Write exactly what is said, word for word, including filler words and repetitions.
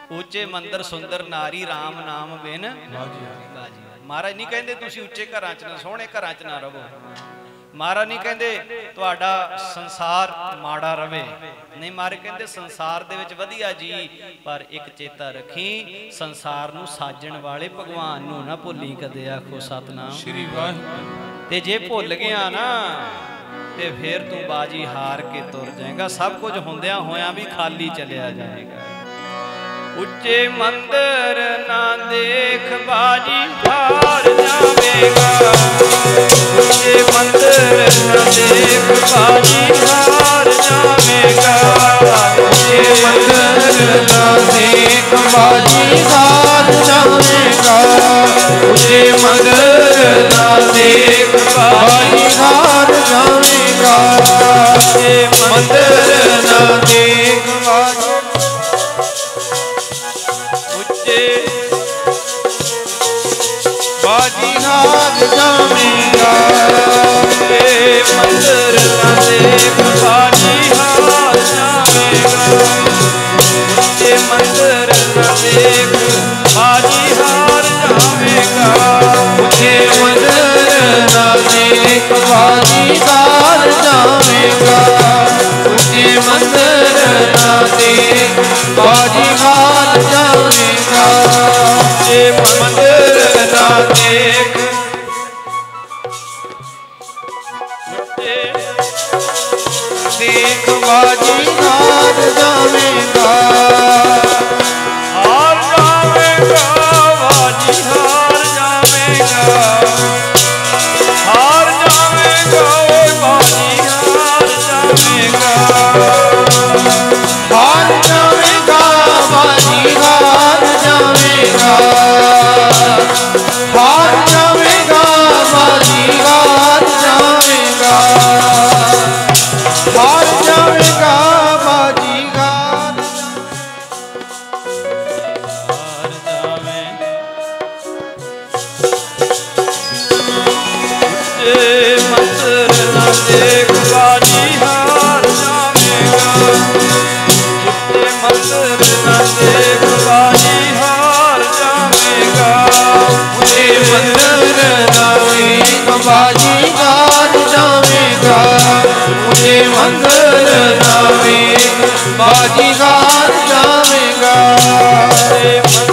ऊंचे मंदिर सुंदर नारी राम नाम बिन बाजी। महाराज नहीं कहते तुसी उच्चे घर च ना सोहने घर च ना रहो। महाराज नहीं कहते तुहाडा संसार माड़ा रवे। नहीं महाराज कहते संसार दे विच वधिया जी, पर एक चेता रखी संसार नू साजण वाले भगवान नू ना भुल्ली कदे। आखो सतनाम श्री वाहिगुरू। ते जे भुल गया ना ते फिर तू बाजी हार के तुर जाएगा। सब कुछ होंदिया होया भी खाली चलिया जाएगा। उच्चे मंदिर ना देख बाजी हार जावेगा। उच्चे मंदिर ना देख बाजी हार जावेगा। उच्चे मंदिर ना देख बाजी हार जावेगा। उच्चे मंदिर ना देख बाजी हार जावेगा। उच्चे मंदिर ना देख बाजी बाजी हार जावेगा। मंदिर ना देख बाजी हार जावेगा। उच्चे मंदिर ना देख बाजी हार जावेगा। उच्चे मंदिर ना देख बाजी हार जावेगा। उच्चे मंदिर ना देख बाजी हार जावेगा। उच्चे मंदिर ना देख देख बाजी हार जावेगा। हार जावेगा बाजी हार जावेगा। हार जावेगा बाजी हार जावेगा। हार जावेगा बाजी हार जावेगा। हार जावेगा बाजी हार जावेगा। हार जावेगा बाजी हार हार जावेगा। उच्चे मंदिर ना देख बाजी हार जावेगा। उच्चे मंदिर ना देख बाजी हार जावेगा। उच्चे मंदिर ना देख बाजी हार जावेगा। उच्चे मंदिर ना देख बाजी हार जावेगा।